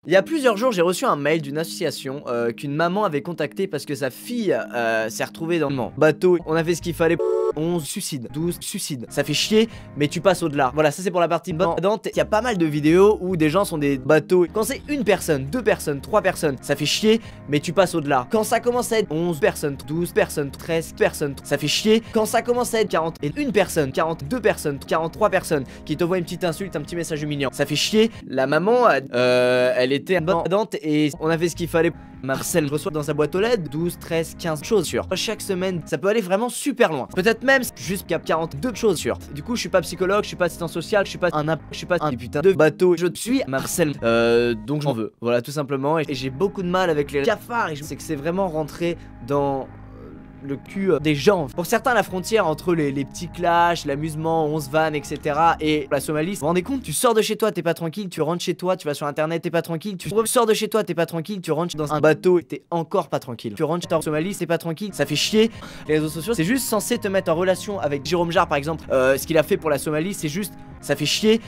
Il y a plusieurs jours, j'ai reçu un mail d'une association qu'une maman avait contacté parce que sa fille s'est retrouvée dans le bateau. On a fait ce qu'il fallait. 11 suicides, 12 suicides. Ça fait chier, mais tu passes au-delà. Voilà, ça c'est pour la partie bandante. Il y a pas mal de vidéos où des gens sont des bateaux. Quand c'est une personne, deux personnes, trois personnes, ça fait chier, mais tu passes au-delà. Quand ça commence à être 11 personnes, 12 personnes, 13 personnes, ça fait chier. Quand ça commence à être 40 et une personne, 42 personnes, 43 personnes qui te voient une petite insulte, un petit message humiliant, ça fait chier. La maman, elle était bandante et on a fait ce qu'il fallait. Marcel reçoit dans sa boîte aux lettres 12, 13, 15 choses sur chaque semaine. Ça peut aller vraiment super loin. Peut-être même jusqu'à 42 choses sur. Du coup, je suis pas psychologue, je suis pas assistant social, je suis pas je suis pas un putain de bateau. Je suis Marcel. Donc j'en veux. Voilà, tout simplement. Et j'ai beaucoup de mal avec les cafards. Et c'est que c'est vraiment rentré dans le cul des gens. Pour certains, la frontière entre les petits clashs, l'amusement, on se vanne, etc. et la Somalie, vous vous rendez compte? Tu sors de chez toi, t'es pas tranquille, tu rentres chez toi, tu vas sur internet, t'es pas tranquille, tu sors de chez toi, t'es pas tranquille, tu rentres dans un bateau, t'es encore pas tranquille. Tu rentres en Somalie, c'est pas tranquille, ça fait chier. Les réseaux sociaux, c'est juste censé te mettre en relation avec Jérôme Jarre, par exemple. Ce qu'il a fait pour la Somalie, c'est juste, ça fait chier,